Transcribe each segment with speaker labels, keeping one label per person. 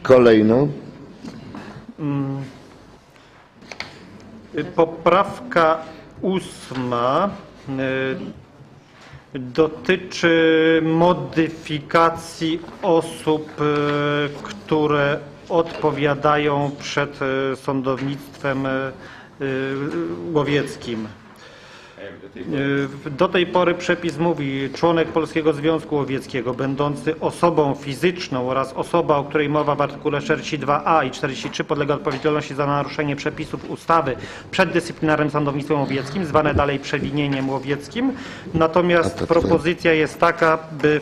Speaker 1: Kolejno.
Speaker 2: Poprawka 8 dotyczy modyfikacji osób, które odpowiadają przed sądownictwem łowieckim. Do tej pory przepis mówi: członek Polskiego Związku Łowieckiego będący osobą fizyczną oraz osoba, o której mowa w artykule 42a i 43 podlega odpowiedzialności za naruszenie przepisów ustawy przed dyscyplinarnym sądownictwem łowieckim, zwane dalej przewinieniem łowieckim. Natomiast propozycja jest taka, by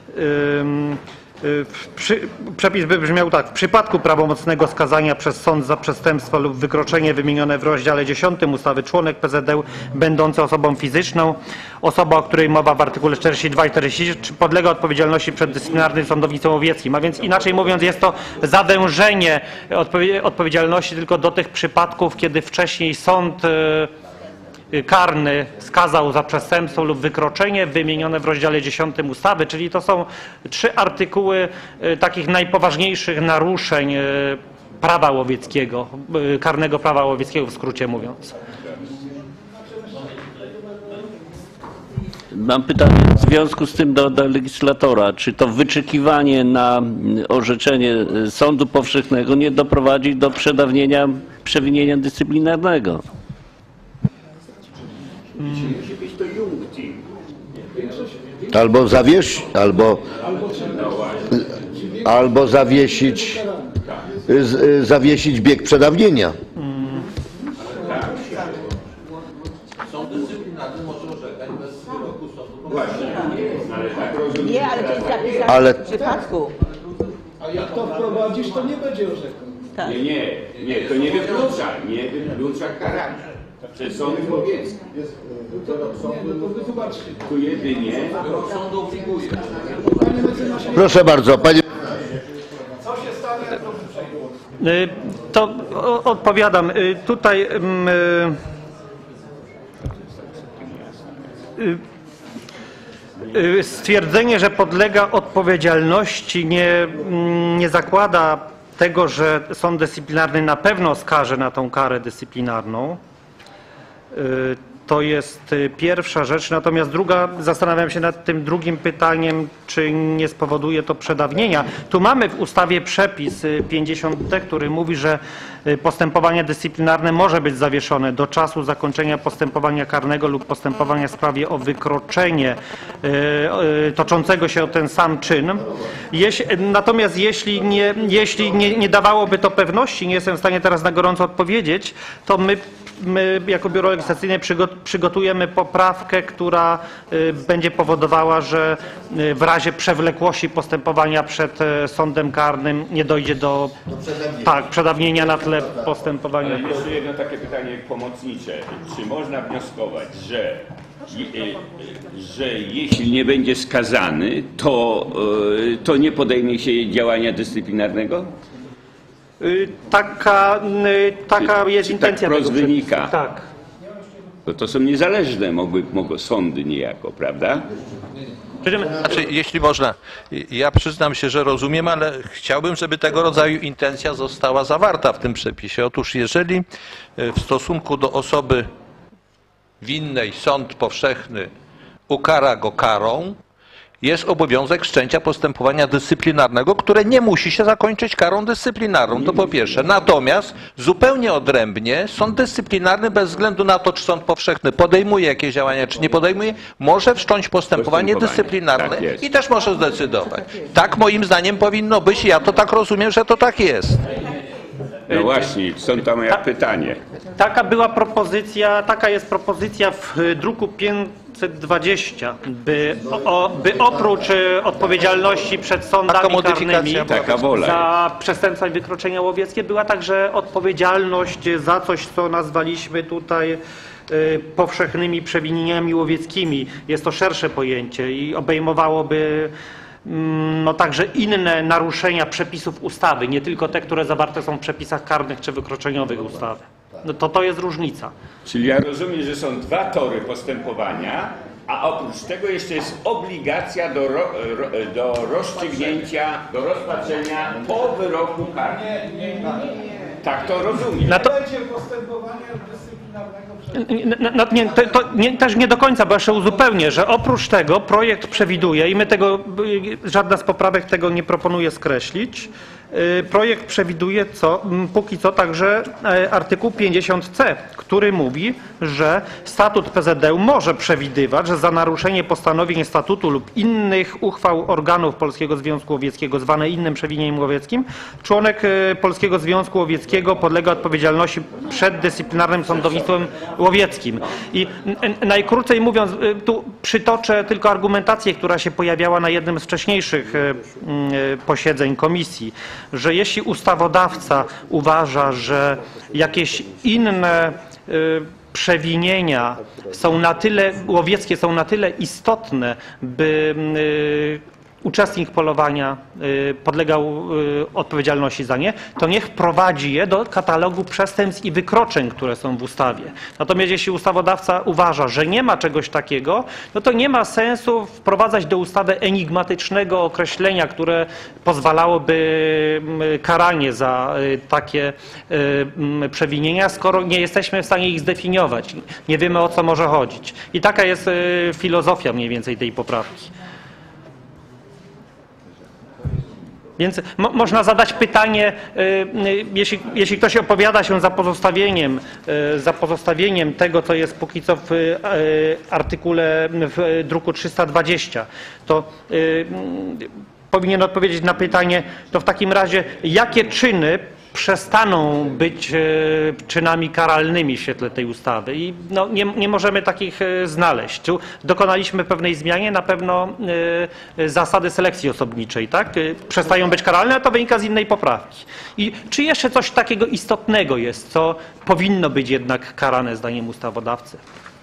Speaker 2: przepis by brzmiał tak: w przypadku prawomocnego skazania przez sąd za przestępstwo lub wykroczenie wymienione w rozdziale 10 ustawy członek PZŁ będący osobą fizyczną, osoba, o której mowa w artykule 42 i 43 podlega odpowiedzialności przed dyscyplinarnym sądownictwem łowieckim. A więc inaczej mówiąc, jest to zawężenie odpowiedzialności tylko do tych przypadków, kiedy wcześniej sąd karny skazał za przestępstwo lub wykroczenie wymienione w rozdziale 10 ustawy, czyli to są 3 artykuły takich najpoważniejszych naruszeń prawa łowieckiego, karnego prawa łowieckiego, w skrócie mówiąc.
Speaker 3: Mam pytanie w związku z tym do legislatora. Czy to wyczekiwanie na orzeczenie sądu powszechnego nie doprowadzi do przedawnienia przewinienia dyscyplinarnego?
Speaker 1: Albo zawiesić bieg przedawnienia.
Speaker 4: Sąd dyscyplinarny może orzekać bez wyroku sądu.
Speaker 5: Nie, ale to jest zapisane w przypadku.
Speaker 6: A jak to wprowadzisz, to nie będzie orzekał.
Speaker 5: Tak.
Speaker 7: Nie, to nie wyklucza karania przez sąd łowiecki. Tu jedynie
Speaker 4: Sąd obliguje.
Speaker 1: Proszę bardzo, panie.
Speaker 6: Co się stanie, jak to przejdzie?
Speaker 2: To odpowiadam. Tutaj stwierdzenie, że podlega odpowiedzialności nie zakłada tego, że sąd dyscyplinarny na pewno skaże na tą karę dyscyplinarną. To jest pierwsza rzecz. Natomiast druga, zastanawiam się nad tym drugim pytaniem, czy nie spowoduje to przedawnienia. Tu mamy w ustawie przepis 50d, który mówi, że postępowanie dyscyplinarne może być zawieszone do czasu zakończenia postępowania karnego lub postępowania w sprawie o wykroczenie toczącego się o ten sam czyn. Natomiast jeśli nie dawałoby to pewności, nie jestem w stanie teraz na gorąco odpowiedzieć, to my jako Biuro Legislacyjne przygotujemy poprawkę, która będzie powodowała, że w razie przewlekłości postępowania przed sądem karnym nie dojdzie do przedawnienia na tle postępowania.
Speaker 7: Ale jeszcze jedno takie pytanie pomocnicze. Czy można wnioskować, że jeśli nie będzie skazany, to nie podejmie się działania dyscyplinarnego?
Speaker 2: Taka jest intencja.
Speaker 7: Tak wprost wynika.
Speaker 2: Tak.
Speaker 7: To są niezależne mogą sądy niejako, prawda?
Speaker 8: Znaczy, jeśli można, ja przyznam się, że rozumiem, ale chciałbym, żeby tego rodzaju intencja została zawarta w tym przepisie. Otóż jeżeli w stosunku do osoby winnej sąd powszechny ukara go karą, jest obowiązek wszczęcia postępowania dyscyplinarnego, które nie musi się zakończyć karą dyscyplinarną, to po pierwsze. Natomiast zupełnie odrębnie sąd dyscyplinarny, bez względu na to, czy sąd powszechny podejmuje jakieś działania, czy nie podejmuje, może wszcząć postępowanie dyscyplinarne i też może zdecydować. Tak moim zdaniem powinno być i ja to tak rozumiem, że to tak jest.
Speaker 7: No właśnie, stąd to moje pytanie.
Speaker 2: Taka jest propozycja w druku 520, by oprócz odpowiedzialności przed sądami karnymi za przestępstwa i wykroczenia łowieckie była także odpowiedzialność za coś, co nazwaliśmy tutaj powszechnymi przewinieniami łowieckimi. Jest to szersze pojęcie i obejmowałoby także inne naruszenia przepisów ustawy, nie tylko te, które zawarte są w przepisach karnych czy wykroczeniowych ustawy. To jest różnica.
Speaker 7: Czyli ja rozumiem, że są 2 tory postępowania A oprócz tego jeszcze jest obligacja do rozstrzygnięcia, do rozpatrzenia po wyroku karnym. Tak to rozumiem.
Speaker 2: Na to,
Speaker 6: Będzie postępowania dyscyplinarnego przed...
Speaker 2: też nie do końca, bo jeszcze uzupełnię, że oprócz tego projekt przewiduje, i my tego, żadna z poprawek tego nie proponuje skreślić, projekt przewiduje póki co także artykuł 50c, który mówi, że statut PZŁ może przewidywać, że za naruszenie postanowień statutu lub innych uchwał organów Polskiego Związku Łowieckiego zwane innym przewinieniem łowieckim, członek Polskiego Związku Łowieckiego podlega odpowiedzialności przed dyscyplinarnym sądownictwem łowieckim. I najkrócej mówiąc, tu przytoczę tylko argumentację, która się pojawiała na jednym z wcześniejszych posiedzeń komisji, że jeśli ustawodawca uważa, że jakieś inne przewinienia łowieckie są na tyle istotne, by uczestnik polowania podlegał odpowiedzialności za nie, to niech wprowadzi je do katalogu przestępstw i wykroczeń, które są w ustawie. Natomiast jeśli ustawodawca uważa, że nie ma czegoś takiego, no to nie ma sensu wprowadzać do ustawy enigmatycznego określenia, które pozwalałoby karanie za takie przewinienia, skoro nie jesteśmy w stanie ich zdefiniować. Nie wiemy, o co może chodzić. I taka jest filozofia mniej więcej tej poprawki. Więc można zadać pytanie, jeśli ktoś opowiada się za pozostawieniem tego, co jest póki co w artykule w druku 320, to powinien odpowiedzieć na pytanie, to w takim razie jakie czyny przestaną być czynami karalnymi w świetle tej ustawy i no, nie możemy takich znaleźć. Tu dokonaliśmy pewnej zmianie, na pewno zasady selekcji osobniczej, tak? Przestają być karalne, a to wynika z innej poprawki. I czy jeszcze coś takiego istotnego jest, co powinno być jednak karane zdaniem ustawodawcy?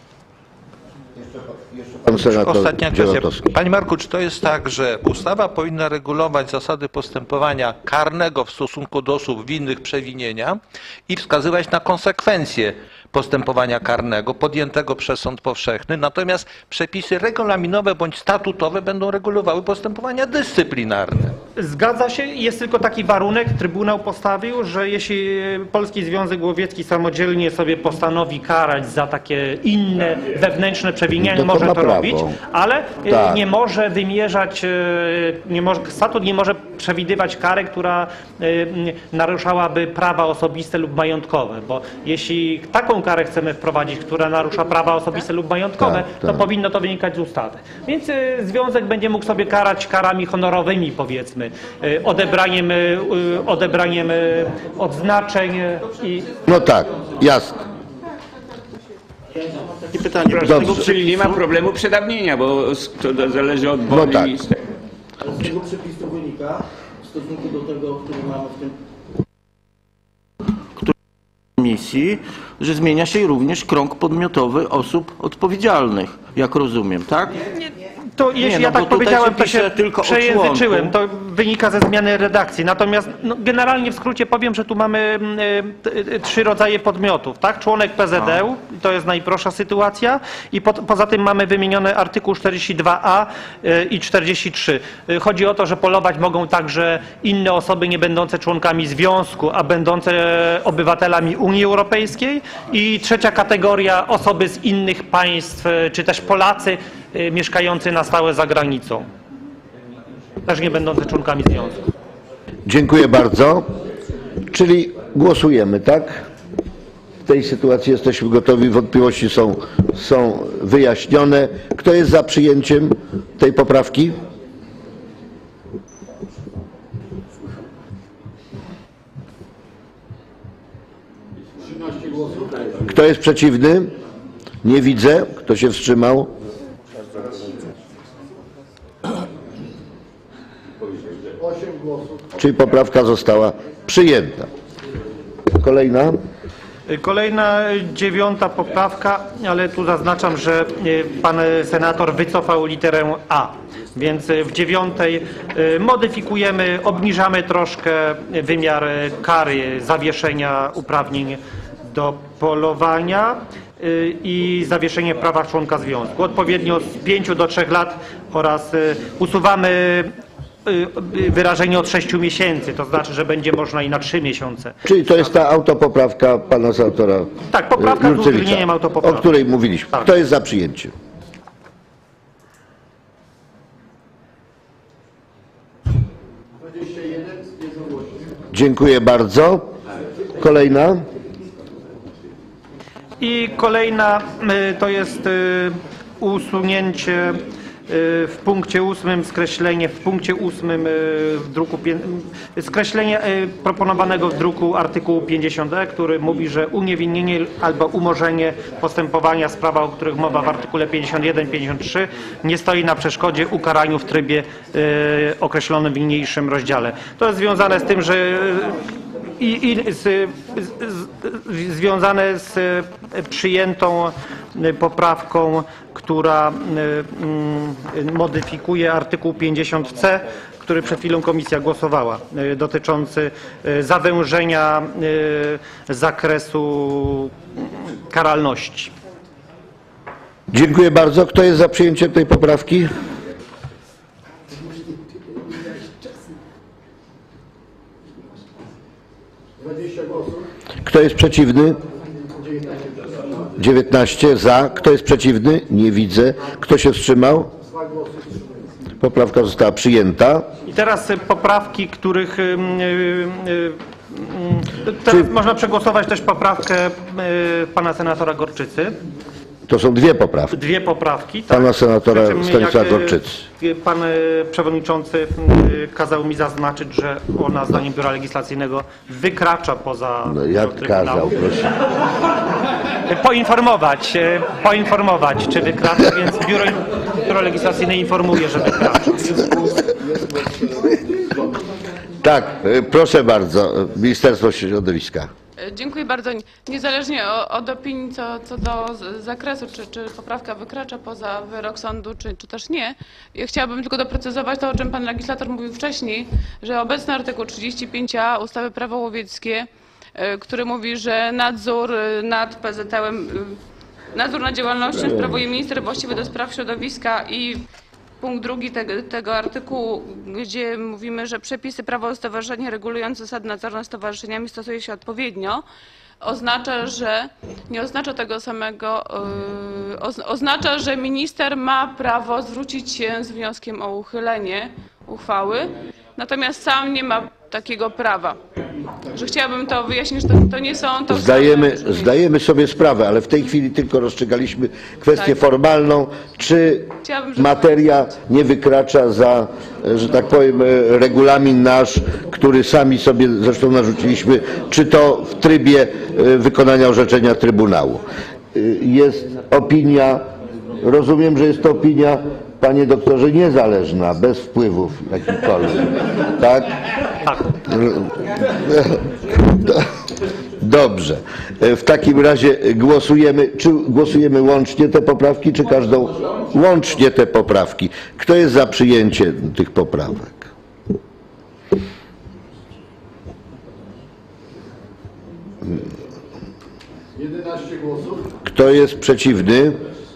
Speaker 1: Pan senator
Speaker 8: Ostatnia kwestia.
Speaker 1: Dziełatowski.
Speaker 8: Panie Marku, czy to jest tak, że ustawa powinna regulować zasady postępowania karnego w stosunku do osób winnych przewinienia i wskazywać na konsekwencje postępowania karnego podjętego przez sąd powszechny, natomiast przepisy regulaminowe bądź statutowe będą regulowały postępowania dyscyplinarne?
Speaker 2: Zgadza się. Jest tylko taki warunek, Trybunał postawił, że jeśli Polski Związek Łowiecki samodzielnie sobie postanowi karać za takie inne wewnętrzne przewinienia,
Speaker 1: To
Speaker 2: może
Speaker 1: ma
Speaker 2: to
Speaker 1: prawo.
Speaker 2: robić, ale
Speaker 1: Tak.
Speaker 2: nie może wymierzać, statut nie może przewidywać karę, która naruszałaby prawa osobiste lub majątkowe, bo jeśli taką karę chcemy wprowadzić, która narusza prawa osobiste lub majątkowe,
Speaker 1: Tak,
Speaker 2: to
Speaker 1: tak.
Speaker 2: powinno to wynikać z ustawy. Więc związek będzie mógł sobie karać karami honorowymi, powiedzmy, odebraniem odznaczeń i...
Speaker 1: No tak, jasne.
Speaker 9: Pytanie.
Speaker 1: Dobrze.
Speaker 7: Czyli nie ma problemu przedawnienia, bo to zależy od woli.
Speaker 1: No tak.
Speaker 9: Z tego przepisu wynika w stosunku do tego, który mamy w tym misji, że zmienia się również krąg podmiotowy osób odpowiedzialnych, jak rozumiem, tak?
Speaker 2: To jeśli
Speaker 9: no
Speaker 2: ja
Speaker 9: bo
Speaker 2: tak
Speaker 9: tutaj
Speaker 2: powiedziałem, to
Speaker 9: pisze
Speaker 2: się
Speaker 9: tylko o
Speaker 2: przejęzyczyłem.
Speaker 9: członku.
Speaker 2: To wynika ze zmiany redakcji. Natomiast no, generalnie w skrócie powiem, że tu mamy trzy rodzaje podmiotów. Tak? Członek PZŁ, to jest najprostsza sytuacja i poza tym mamy wymienione artykuł 42a i 43. Chodzi o to, że polować mogą także inne osoby nie będące członkami związku, a będące obywatelami Unii Europejskiej i trzecia kategoria osoby z innych państw, czy też Polacy mieszkający na stałe za granicą, też nie będące członkami związku.
Speaker 1: Dziękuję bardzo. Czyli głosujemy, tak? W tej sytuacji jesteśmy gotowi, wątpliwości są wyjaśnione. Kto jest za przyjęciem tej poprawki? Kto jest przeciwny? Nie widzę. Kto się wstrzymał? Czyli poprawka została przyjęta. Kolejna.
Speaker 2: Kolejna 9. poprawka, ale tu zaznaczam, że pan senator wycofał literę A. Więc w 9. modyfikujemy, obniżamy troszkę wymiar kary zawieszenia uprawnień do polowania. i zawieszenie w prawach członka związku. Odpowiednio z 5 do 3 lat oraz usuwamy wyrażenie od 6 miesięcy, to znaczy, że będzie można i na 3 miesiące.
Speaker 1: Czyli to jest ta autopoprawka pana senatora
Speaker 2: Tak, poprawka z
Speaker 1: Jurkiewicza,
Speaker 2: uwzględnieniem
Speaker 1: o
Speaker 2: autopoprawki.
Speaker 1: której mówiliśmy.
Speaker 2: Tak.
Speaker 1: Kto jest za przyjęciem? Dziękuję bardzo. Kolejna.
Speaker 2: I kolejna to jest usunięcie w punkcie 8, skreślenie w punkcie 8 w druku, skreślenie proponowanego w druku artykułu 50e, który mówi, że uniewinnienie albo umorzenie postępowania w sprawach, o których mowa w artykule 51-53 nie stoi na przeszkodzie ukaraniu w trybie określonym w niniejszym rozdziale. To jest związane z tym, że związane z przyjętą poprawką, która modyfikuje artykuł 50c, który przed chwilą komisja głosowała, dotyczący zawężenia zakresu karalności.
Speaker 1: Dziękuję bardzo. Kto jest za przyjęciem tej poprawki? Kto jest przeciwny? 19 za. Kto jest przeciwny? Nie widzę. Kto się wstrzymał? Poprawka została przyjęta.
Speaker 2: I teraz poprawki, których teraz można przegłosować też poprawkę pana senatora Gorczycy.
Speaker 1: To są dwie poprawki.
Speaker 2: Dwie poprawki. Tak.
Speaker 1: Pana senatora
Speaker 2: Przy czym,
Speaker 1: Stanisława
Speaker 2: jak,
Speaker 1: Gorczycy.
Speaker 2: Pan przewodniczący kazał mi zaznaczyć, że ona zdaniem Biura Legislacyjnego wykracza poza
Speaker 1: No jak
Speaker 2: Trybunału.
Speaker 1: kazał, proszę.
Speaker 2: Poinformować, czy wykracza, więc Biuro Legislacyjne informuje, że wykracza.
Speaker 1: Tak, proszę bardzo, Ministerstwo Środowiska.
Speaker 10: Dziękuję bardzo. Niezależnie od opinii co do zakresu, czy poprawka wykracza poza wyrok sądu, czy też nie, ja chciałabym tylko doprecyzować to, o czym pan legislator mówił wcześniej, że obecny artykuł 35a ustawy Prawo łowieckie, który mówi, że nadzór nad PZL-em, nadzór nad działalnością sprawuje minister właściwy do spraw środowiska i punkt 2 tego artykułu, gdzie mówimy, że przepisy prawa o stowarzyszeniu regulujące zasady nadzoru nad stowarzyszeniami stosuje się odpowiednio, oznacza, że nie oznacza tego samego, oznacza, że minister ma prawo zwrócić się z wnioskiem o uchylenie uchwały, natomiast sam nie ma takiego prawa. Że chciałabym to wyjaśnić, że to nie są to
Speaker 1: Zdajemy sobie sprawę, ale w tej chwili tylko rozstrzygaliśmy kwestię formalną, czy materia nie wykracza za, że tak powiem, regulamin nasz, który sami sobie zresztą narzuciliśmy, czy to w trybie wykonania orzeczenia Trybunału. Jest opinia, rozumiem, że jest to opinia, panie doktorze, niezależna, bez wpływów jakichkolwiek, tak?
Speaker 2: Tak.
Speaker 1: Dobrze. W takim razie głosujemy, czy głosujemy łącznie te poprawki, czy każdą? Łącznie te poprawki. Kto jest za przyjęciem tych poprawek? Kto jest przeciwny?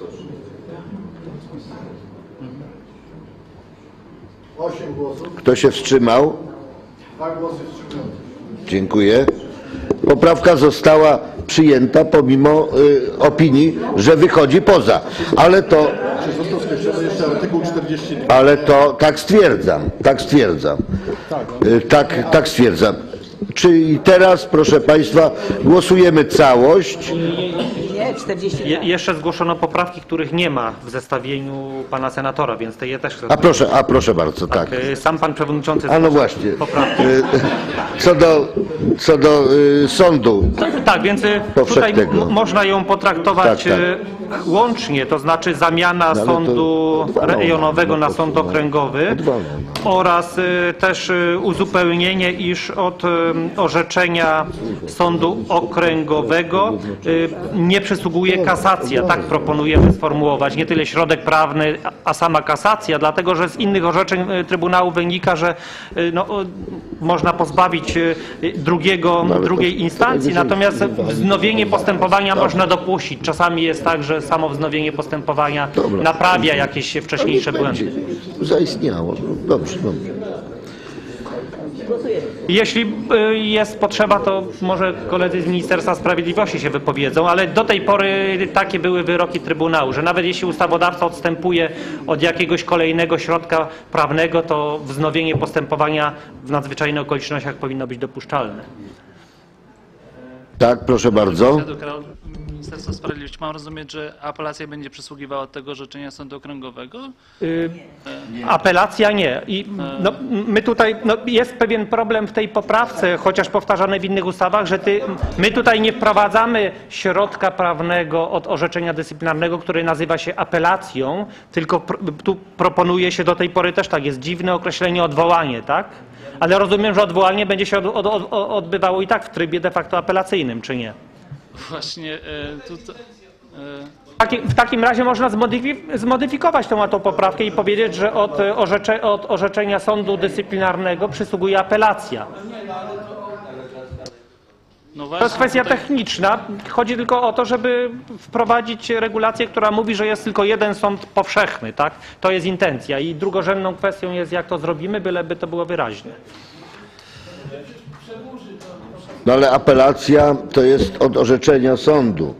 Speaker 6: 8 głosów.
Speaker 1: Kto się wstrzymał?
Speaker 6: 2 głosy wstrzymujące.
Speaker 1: Dziękuję. Poprawka została przyjęta pomimo opinii, że wychodzi poza. Ale to...
Speaker 6: Czy został skreślony jeszcze artykuł 42?
Speaker 1: Ale to tak stwierdzam, tak stwierdzam. Tak stwierdzam. Czyli teraz, proszę państwa, głosujemy całość.
Speaker 5: Nie, 42.
Speaker 2: Jeszcze zgłoszono poprawki, których nie ma w zestawieniu pana senatora, więc te je też chcę.
Speaker 1: A proszę bardzo, tak.
Speaker 2: Sam pan przewodniczący
Speaker 1: A no
Speaker 2: zgłosił
Speaker 1: właśnie.
Speaker 2: poprawki.
Speaker 1: Co do sądu.
Speaker 2: Tak, więc tutaj
Speaker 1: powszechnego.
Speaker 2: można ją potraktować
Speaker 1: Tak.
Speaker 2: łącznie, to znaczy zamiana
Speaker 1: to
Speaker 2: sądu
Speaker 1: odwalone.
Speaker 2: rejonowego na sąd okręgowy
Speaker 1: Odwalone.
Speaker 2: oraz też uzupełnienie, iż od orzeczenia sądu okręgowego nie przysługuje przysługuje kasacja, tak proponujemy sformułować, nie tyle środek prawny, a sama kasacja, dlatego że z innych orzeczeń Trybunału wynika, że no, można pozbawić drugiej instancji, natomiast wznowienie postępowania można dopuścić. Czasami jest tak, że samo wznowienie postępowania naprawia jakieś wcześniejsze błędy.
Speaker 1: Zaistniało. Dobrze.
Speaker 2: Jeśli jest potrzeba, to może koledzy z Ministerstwa Sprawiedliwości się wypowiedzą, ale do tej pory takie były wyroki Trybunału, że nawet jeśli ustawodawca odstępuje od jakiegoś kolejnego środka prawnego, to wznowienie postępowania w nadzwyczajnych okolicznościach powinno być dopuszczalne.
Speaker 1: Tak, proszę bardzo.
Speaker 11: Ministerstwo Sprawiedliwości, mam rozumieć, że apelacja będzie przysługiwała od tego orzeczenia sądu okręgowego?
Speaker 2: Apelacja nie. I no, my tutaj, no, jest pewien problem w tej poprawce, chociaż powtarzany w innych ustawach, że my tutaj nie wprowadzamy środka prawnego od orzeczenia dyscyplinarnego, który nazywa się apelacją, tylko tu proponuje się, do tej pory też tak jest, dziwne określenie odwołanie, tak? Ale rozumiem, że odwołanie będzie się odbywało i tak w trybie de facto apelacyjnym, czy nie?
Speaker 11: Właśnie
Speaker 2: W takim razie można zmodyfikować tą poprawkę i powiedzieć, że od orzeczenia sądu dyscyplinarnego przysługuje apelacja.
Speaker 11: no
Speaker 2: To
Speaker 11: właśnie,
Speaker 2: jest kwestia techniczna. Chodzi tylko o to, żeby wprowadzić regulację, która mówi, że jest tylko jeden sąd powszechny, tak? To jest intencja. I drugorzędną kwestią jest, jak to zrobimy, byleby to było wyraźne.
Speaker 1: No ale apelacja to jest od orzeczenia sądu.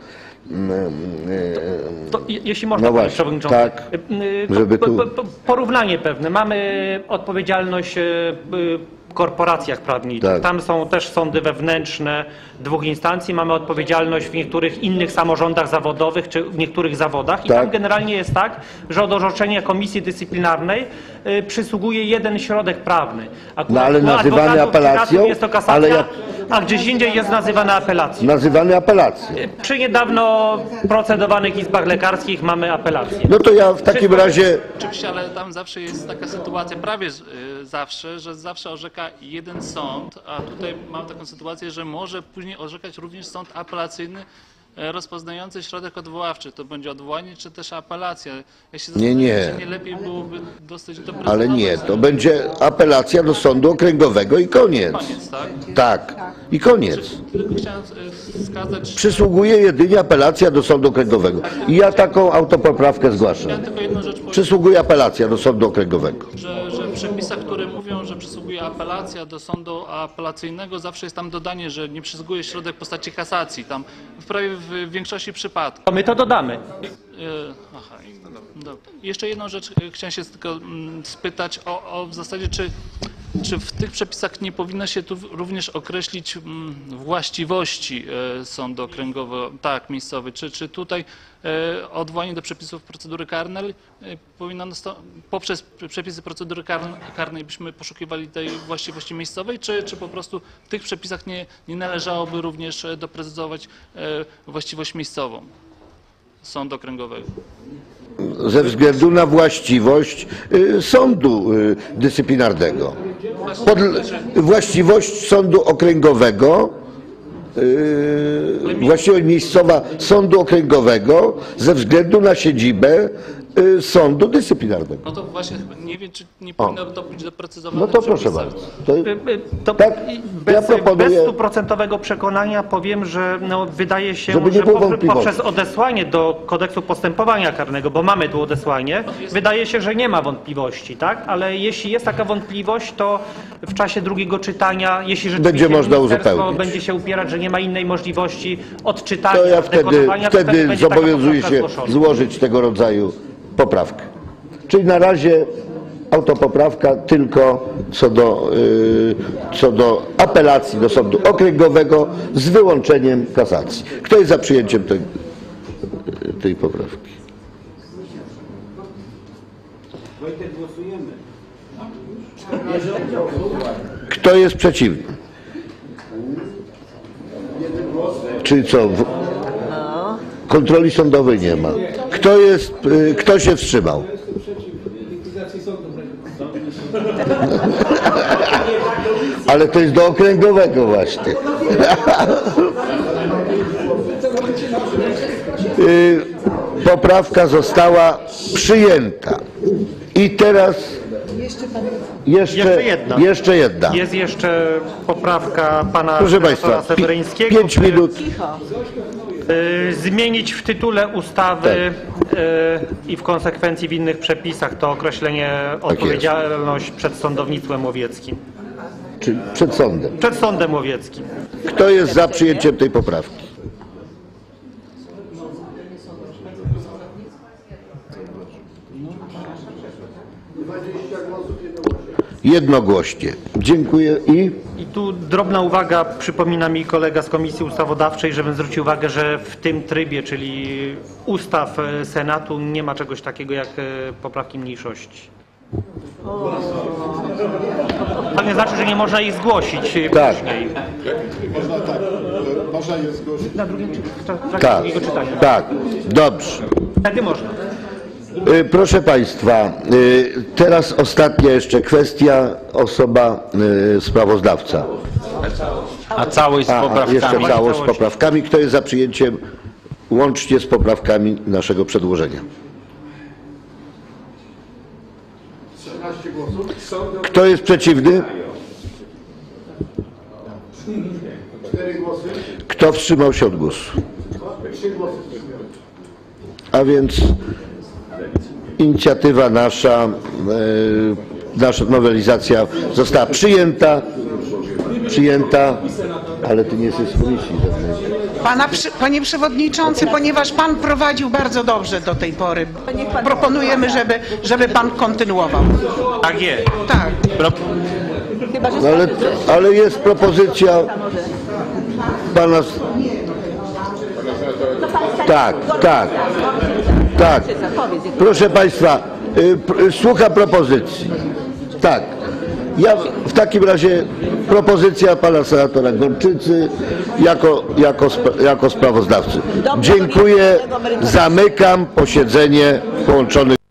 Speaker 2: To, jeśli można,
Speaker 1: No
Speaker 2: panie
Speaker 1: właśnie,
Speaker 2: przewodniczący.
Speaker 1: tak, żeby tu...
Speaker 2: Porównanie pewne. Mamy odpowiedzialność w korporacjach prawniczych.
Speaker 1: Tak.
Speaker 2: Tam są też sądy wewnętrzne dwóch instancji. Mamy odpowiedzialność w niektórych innych samorządach zawodowych czy w niektórych zawodach. I
Speaker 1: Tak.
Speaker 2: tam generalnie jest tak, że od orzeczenia komisji dyscyplinarnej przysługuje jeden środek prawny. Akurat
Speaker 1: No ale nazywany
Speaker 2: adwokatów,
Speaker 1: apelacją,
Speaker 2: jest to kasacja,
Speaker 1: ale jak...
Speaker 2: a gdzieś indziej jest nazywany apelacją.
Speaker 1: Nazywany apelacją.
Speaker 2: Przy niedawno procedowanych izbach lekarskich mamy apelację.
Speaker 1: No to ja w takim razie...
Speaker 11: oczywiście, ale tam zawsze jest taka sytuacja, prawie zawsze, że zawsze orzeka jeden sąd, a tutaj mam taką sytuację, że może później orzekać również sąd apelacyjny rozpoznający środek odwoławczy. To będzie odwołanie czy też apelacja. Ja się zastanawiam, czy nie lepiej byłoby dostać do
Speaker 1: Ale nie, to będzie apelacja do sądu okręgowego i koniec.
Speaker 11: Koniec, tak?
Speaker 1: Tak, i koniec.
Speaker 11: Tylko chciałem wskazać, że
Speaker 1: Przysługuje jedynie apelacja do sądu okręgowego. I ja taką autopoprawkę zgłaszam.
Speaker 11: chciałem tylko jedną rzecz powiedzieć,
Speaker 1: Przysługuje apelacja do sądu okręgowego.
Speaker 11: że w przepisach, które mówią, że przysługuje apelacja do sądu apelacyjnego, zawsze jest tam dodanie, że nie przysługuje środek w postaci kasacji. Tam prawie w większości przypadków.
Speaker 2: To my to dodamy.
Speaker 11: Aha, dobra. Jeszcze jedną rzecz chciałem się tylko spytać o w zasadzie, czy w tych przepisach nie powinno się tu również określić właściwości sądu okręgowego, tak, miejscowy, czy tutaj odwołanie do przepisów procedury karnej powinno poprzez przepisy procedury karnej byśmy poszukiwali tej właściwości miejscowej, czy po prostu w tych przepisach nie należałoby również doprecyzować właściwość miejscową sądu okręgowego?
Speaker 1: Ze względu na właściwość sądu dyscyplinarnego. Właściwość sądu okręgowego, właściwość miejscowa sądu okręgowego ze względu na siedzibę sądu dyscyplinarnego.
Speaker 11: No to właśnie nie wiem, czy nie powinno to być doprecyzowane.
Speaker 1: No to
Speaker 11: w
Speaker 1: proszę
Speaker 11: przepisach.
Speaker 1: bardzo. Tak, ja proponuję...
Speaker 2: Bez stuprocentowego przekonania powiem, że no, wydaje się,
Speaker 1: Żeby nie
Speaker 2: że
Speaker 1: było wątpliwości.
Speaker 2: poprzez odesłanie do kodeksu postępowania karnego, bo mamy tu odesłanie, wydaje się, że nie ma wątpliwości, tak? Ale jeśli jest taka wątpliwość, to w czasie drugiego czytania, jeśli rzeczywiście
Speaker 1: Będzie można
Speaker 2: ministerstwo
Speaker 1: uzupełnić.
Speaker 2: będzie się upierać, że nie ma innej możliwości odczytania,
Speaker 1: To ja
Speaker 2: dekodowania, to
Speaker 1: wtedy
Speaker 2: będzie taka
Speaker 1: zobowiązuję
Speaker 2: poprawka
Speaker 1: się
Speaker 2: zgłoszona.
Speaker 1: złożyć tego rodzaju poprawkę. Czyli na razie autopoprawka tylko co do apelacji do sądu okręgowego z wyłączeniem kasacji. Kto jest za przyjęciem tej poprawki? Kto jest przeciwny? Czyli co? Kontroli sądowej nie ma. Kto się wstrzymał? Ale to jest do okręgowego właśnie. Poprawka została przyjęta. I teraz jeszcze jedna.
Speaker 2: Jest jeszcze poprawka pana
Speaker 1: Proszę
Speaker 2: senatora
Speaker 1: Państwa,
Speaker 2: Seweryńskiego.
Speaker 1: 5 minut.
Speaker 2: Zmienić w tytule ustawy i w konsekwencji w innych przepisach to określenie odpowiedzialność przed sądownictwem łowieckim.
Speaker 1: Czy przed sądem.
Speaker 2: Przed sądem łowieckim.
Speaker 1: Kto jest za przyjęciem tej poprawki? Jednogłośnie. Dziękuję
Speaker 2: I tu drobna uwaga, przypomina mi kolega z Komisji Ustawodawczej, żebym zwrócił uwagę, że w tym trybie, czyli ustaw Senatu, nie ma czegoś takiego jak poprawki mniejszości. To nie znaczy, że nie można ich zgłosić
Speaker 1: Tak.
Speaker 2: później.
Speaker 6: Można je zgłosić.
Speaker 2: Na drugim
Speaker 1: tak,
Speaker 2: drugiego czytania.
Speaker 1: tak, dobrze.
Speaker 2: Wtedy można.
Speaker 1: Proszę Państwa, teraz ostatnia jeszcze kwestia, osoba sprawozdawca.
Speaker 7: A całość z poprawkami.
Speaker 1: Jeszcze całość z poprawkami. Kto jest za przyjęciem łącznie z poprawkami naszego przedłożenia?
Speaker 6: 13 głosów.
Speaker 1: Kto jest przeciwny?
Speaker 6: 4 głosy.
Speaker 1: Kto wstrzymał się od głosu?
Speaker 6: 3 głosy.
Speaker 1: A więc inicjatywa nasza nowelizacja została przyjęta, ale ty nie jesteś z komisji.
Speaker 5: Panie Przewodniczący, ponieważ Pan prowadził bardzo dobrze do tej pory, proponujemy, żeby Pan kontynuował.
Speaker 2: Tak jest.
Speaker 5: Tak.
Speaker 1: No ale jest propozycja pana... Tak. Proszę Państwa, słucham propozycji. Tak. Ja w takim razie propozycja pana senatora Gorczycy jako sprawozdawcy. Dziękuję. Zamykam posiedzenie połączonych.